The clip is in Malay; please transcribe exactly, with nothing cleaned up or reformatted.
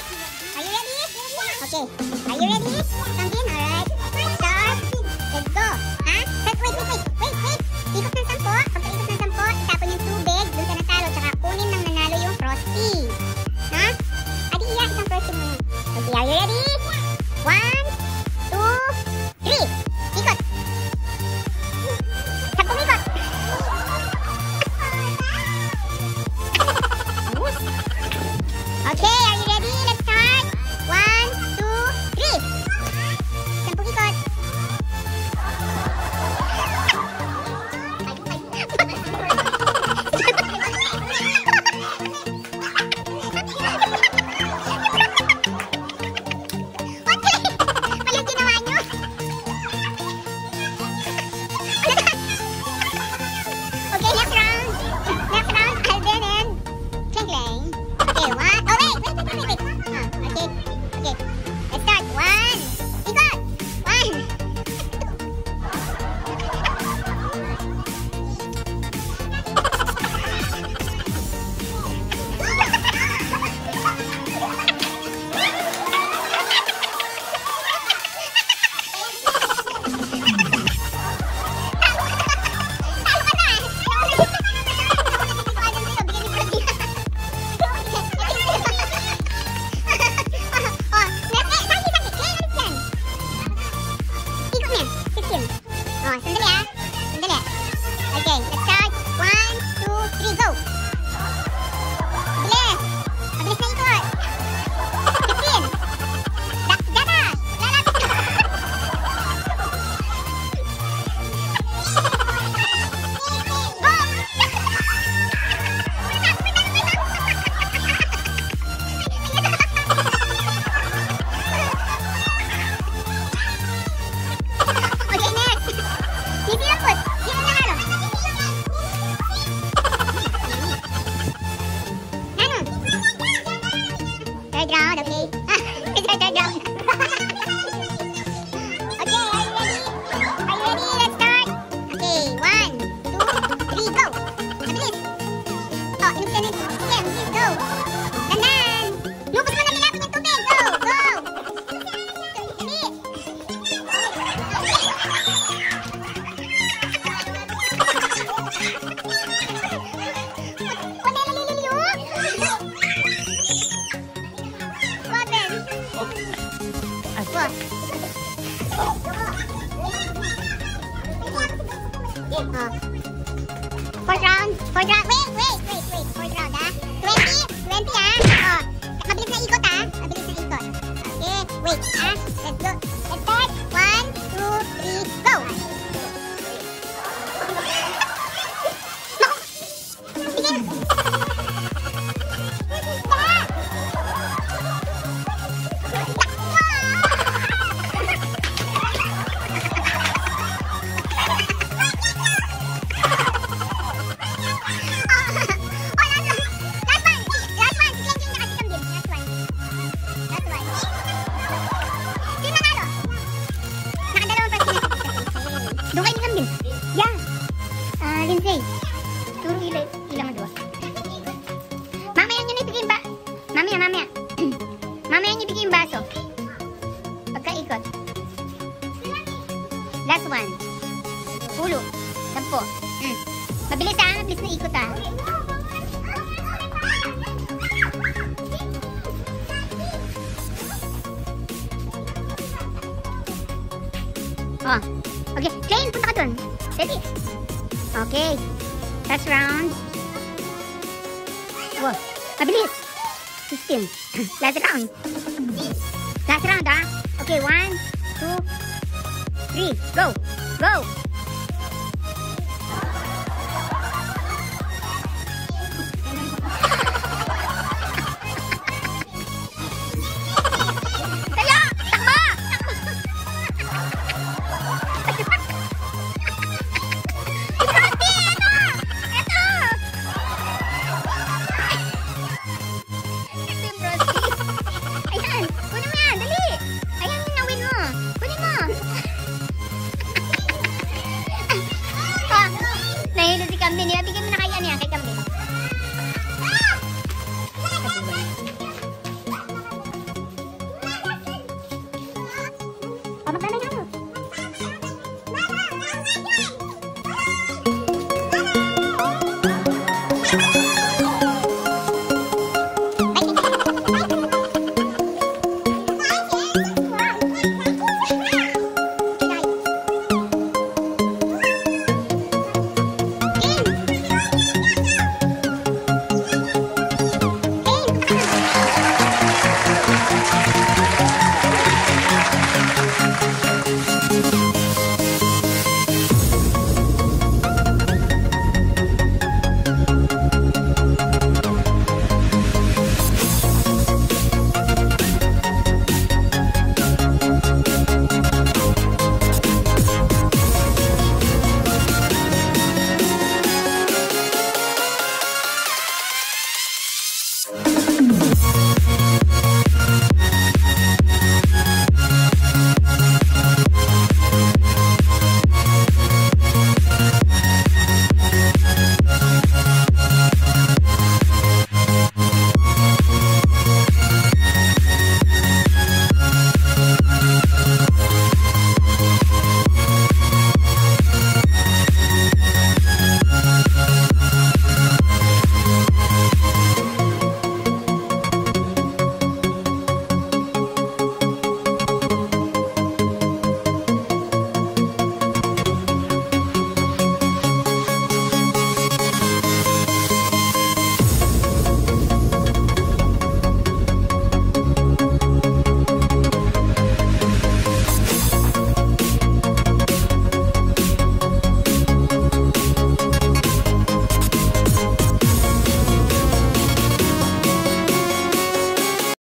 Are you ready? Okay. Are you ready? Come in, alright. Start. Let's go. Ha? Wait, wait, wait, wait. Wait, wait. Ikot ng sampo. Pagka-ikot ng sampo, itapon yung tubig dun sa natalo. Tsaka kunin ng nanalo yung frosty. Ha? Adi, iya. Isang frosty mo. Okay, are you ready? One, two, three. Ikot. Sampung ikot. Okay, are you ready? Let's start. One, two, three. Sampung ikot. Walang ginawa nyo. Okay, next round. Next round, Alden and Kleng-Kleng. Okay, one. Oh, wait, wait, wait, wait, wait. Ah, okay, okay. Let's start. One. Ikot. One. Oh, sandali ah. Sandali ah. Okay, let's start. One, two, three, go. Bilis. Mabilis na ikot. fifteen. Da- Data. Lalapit ka. Go. Okay, next. Sino yung put? Sino yung nanalo? Ano? Third round, okay. It's our third round. Okay, are you ready? Are you ready? Let's start. Okay, one, two, three, go. Mabilis. Oh, inuksan yung system. Please go. Dandan. Lubos mo na nilapin yung tubig. Go, go. Dali. Wala nalililiw? What then? What? Oh. Fourth round. Fourth round. Wait, wait, wait, wait. Fourth round, ah. Twenty. Twenty, ah. Oh. Mabilis na ikot, ah. Mabilis na ikot. Okay. Wait, ah. Let's go. Let's start. One, two, three, go. Sige. Doon kayo nilang din. Yeah. Ah, Lindsay. Turo ilang, ilang ang dua. Mamaya nyo na ibigay yung ba... Mamaya, mamaya. Mamaya nyo ibigay yung baso. Pagkaikot. Last one. Pulo. Sampo. Hmm. Mabilis ah. Mabilis na ikot ah. Oh. Okay, Jane, punta ka dun. Ready? Okay. Last round. Wow. Mabilis. fifteen. Last round. Last round, ah. Okay, one, two, three. Go. Go. maglalagay